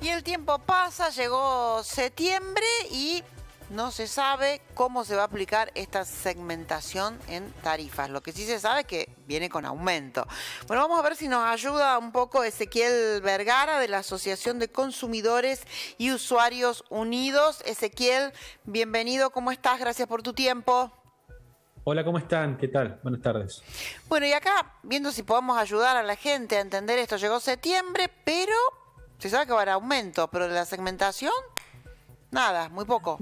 Y el tiempo pasa, llegó septiembre y no se sabe cómo se va a aplicar esta segmentación en tarifas. Lo que sí se sabe es que viene con aumento. Bueno, vamos a ver si nos ayuda un poco Ezequiel Vergara de la Asociación de Consumidores y Usuarios Unidos. Ezequiel, bienvenido, ¿cómo estás? Gracias por tu tiempo. Hola, ¿cómo están? ¿Qué tal? Buenas tardes. Bueno, y acá, viendo si podemos ayudar a la gente a entender esto, llegó septiembre, pero se sabe que va a haber aumento, pero de la segmentación, nada, muy poco.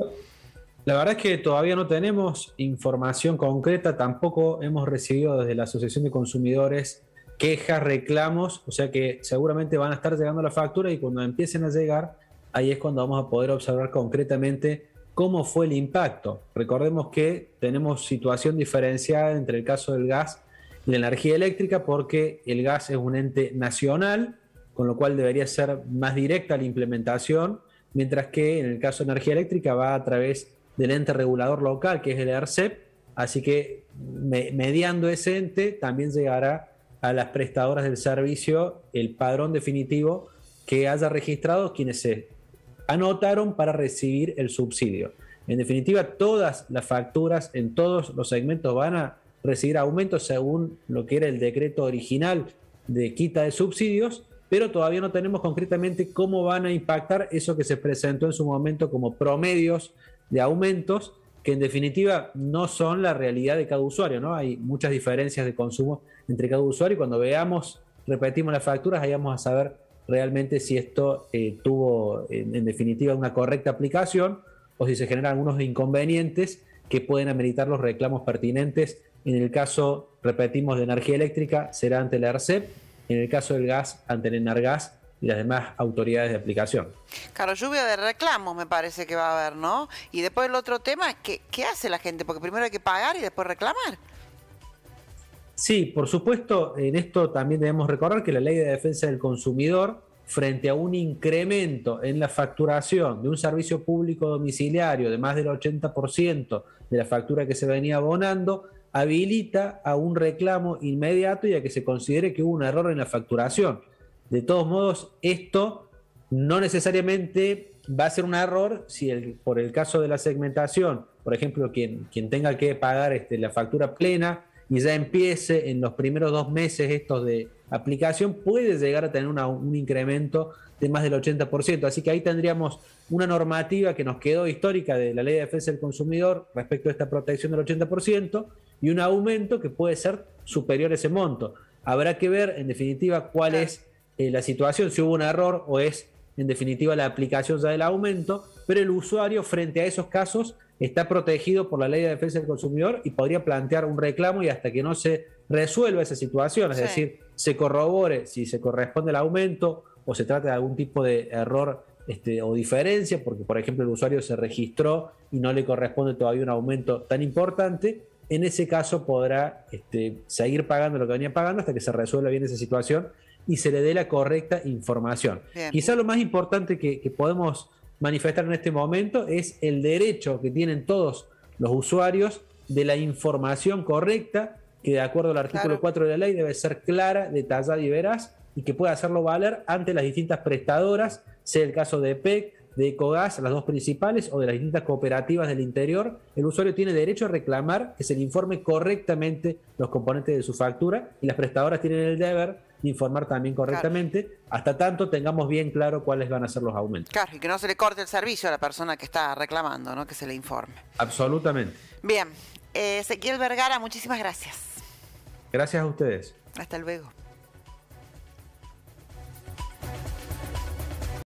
La verdad es que todavía no tenemos información concreta, tampoco hemos recibido desde la Asociación de Consumidores quejas, reclamos, o sea que seguramente van a estar llegando la factura y cuando empiecen a llegar, ahí es cuando vamos a poder observar concretamente cómo fue el impacto. Recordemos que tenemos situación diferenciada entre el caso del gas y la energía eléctrica porque el gas es un ente nacional, con lo cual debería ser más directa la implementación, mientras que en el caso de energía eléctrica va a través del ente regulador local, que es el ERCEP, así que mediando ese ente también llegará a las prestadoras del servicio el padrón definitivo que haya registrado quienes se anotaron para recibir el subsidio. En definitiva, todas las facturas en todos los segmentos van a recibir aumentos según lo que era el decreto original de quita de subsidios, pero todavía no tenemos concretamente cómo van a impactar eso que se presentó en su momento como promedios de aumentos, que en definitiva no son la realidad de cada usuario, ¿no? Hay muchas diferencias de consumo entre cada usuario y cuando repetimos las facturas, ahí vamos a saber realmente si esto tuvo en definitiva una correcta aplicación o si se generan algunos inconvenientes que pueden ameritar los reclamos pertinentes. En el caso, repetimos, de energía eléctrica, será ante la ERCEP. En el caso del gas, ante el ENARGAS y las demás autoridades de aplicación. Claro, lluvia de reclamos me parece que va a haber, ¿no? Y después el otro tema es ¿qué hace la gente? Porque primero hay que pagar y después reclamar. Sí, por supuesto, en esto también debemos recordar que la Ley de Defensa del Consumidor, frente a un incremento en la facturación de un servicio público domiciliario de más del 80% de la factura que se venía abonando, habilita a un reclamo inmediato y a que se considere que hubo un error en la facturación. De todos modos, esto no necesariamente va a ser un error si por el caso de la segmentación, por ejemplo, quien tenga que pagar la factura plena y ya empiece en los primeros 2 meses estos de aplicación, puede llegar a tener un incremento de más del 80%. Así que ahí tendríamos una normativa que nos quedó histórica de la Ley de Defensa del Consumidor respecto a esta protección del 80% y un aumento que puede ser superior a ese monto. Habrá que ver, en definitiva, cuál es la situación, si hubo un error o es, en definitiva, la aplicación ya del aumento, pero el usuario, frente a esos casos, está protegido por la Ley de Defensa del Consumidor y podría plantear un reclamo y hasta que no se resuelva esa situación, es decir, se corrobore si se corresponde el aumento o se trata de algún tipo de error o diferencia, porque por ejemplo el usuario se registró y no le corresponde todavía un aumento tan importante, en ese caso podrá seguir pagando lo que venía pagando hasta que se resuelva bien esa situación y se le dé la correcta información. Quizá lo más importante que podemos manifestar en este momento es el derecho que tienen todos los usuarios de la información correcta, que de acuerdo al artículo 4 de la ley debe ser clara, detallada y veraz, y que pueda hacerlo valer ante las distintas prestadoras, sea el caso de EPEC, de Ecogas, las dos principales, o de las distintas cooperativas del interior. El usuario tiene derecho a reclamar que se le informe correctamente los componentes de su factura y las prestadoras tienen el deber de informar también correctamente, hasta tanto tengamos bien claro cuáles van a ser los aumentos. Claro, y que no se le corte el servicio a la persona que está reclamando, ¿no? Que se le informe. Absolutamente. Bien, Ezequiel Vergara, muchísimas gracias. Gracias a ustedes. Hasta luego.